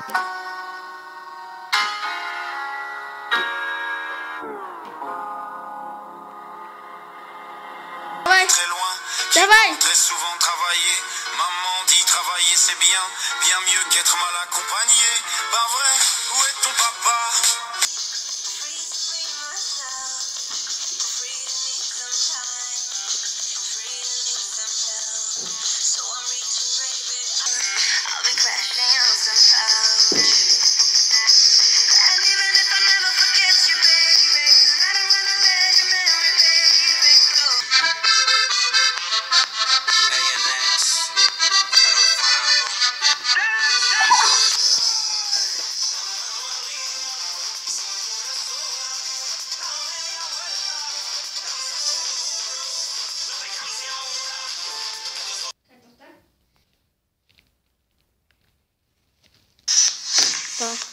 Très loin, très souvent travailler. Maman dit travailler c'est bien, bien mieux qu'être mal accompagné. Pas vrai, où est ton papa? Tá.